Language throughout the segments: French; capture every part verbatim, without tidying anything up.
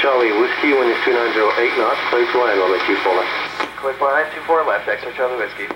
Charlie Whiskey, wind is two nine zero eight knots, clear to land on the two four left. Clear to land, two four left, X-ray Charlie Whiskey.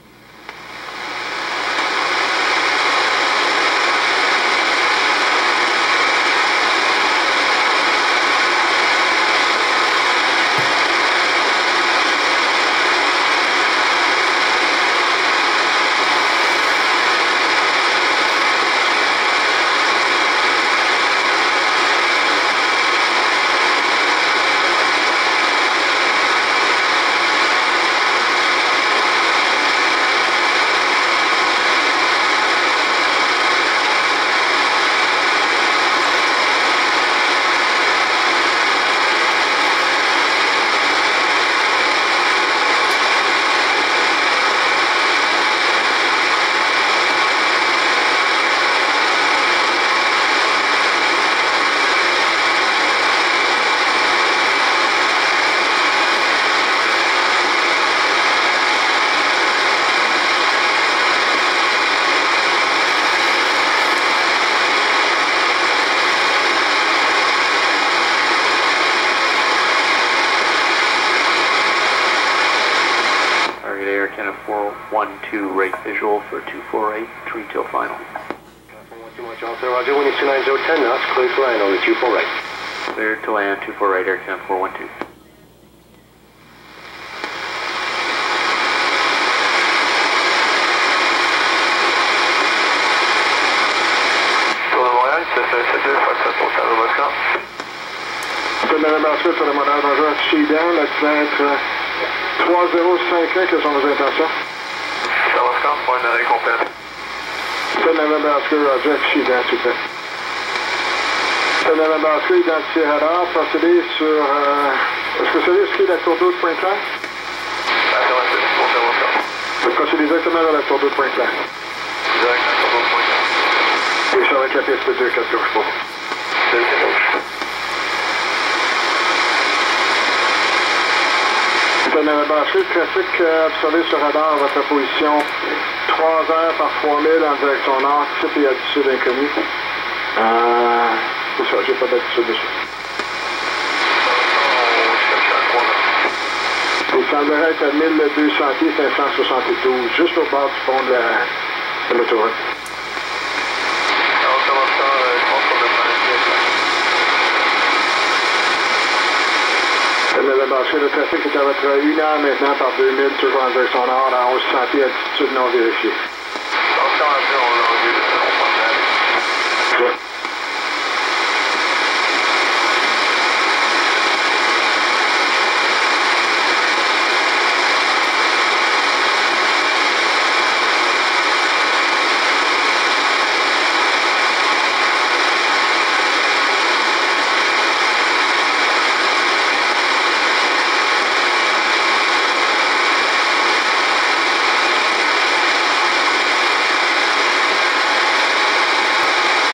four one two, right visual for two four eight, three till final. four one two, much also, Roger, wind is two nine zero ten knots, clear to land on the two four eight. Clear to land, two four eight, Air Canada four one two. Tour de Montréal, sept sept deux, Fox pour Charles Oscar. C'est Madame Basket sur le modèle, bonjour, affiché idéal, l'accident être trois zéro cinq un, quelles sont vos intentions? Charles Oscar, pour une arrêt complète. C'est Madame Basket, Roger, affiché idéal, s'il vous plaît. C'est Madame Basket, identifié radar, procédé sur... Euh, Est-ce que c'est le ski de la tour d'eau de Pointe-Claire? Affirmatif, pour Charles Oscar. Vous procédez directement vers la tour d'eau de Pointe-Claire. Directement sur votre point. Et ça va être la piste deux quatre gauche pour. deux quatre gauche. C'est Madame Basket, trafic euh, observé sur radar à votre position trois heures par trois mille en direction nord, type et altitude inconnue. Euh, c'est ça, j'ai pas d'altitude dessus. Il semblerait être à mille deux cents pieds, cinq cent soixante-douze, juste au bord du pont de la, de l'autoroute. Alors, comment ça, je pense qu'on a pas Le marché de trafic est à votre une heure maintenant par deux mille, toujours en direction nord, à onze cents pieds, altitude non vérifiée. Attention, on l'a vu, on prend ça.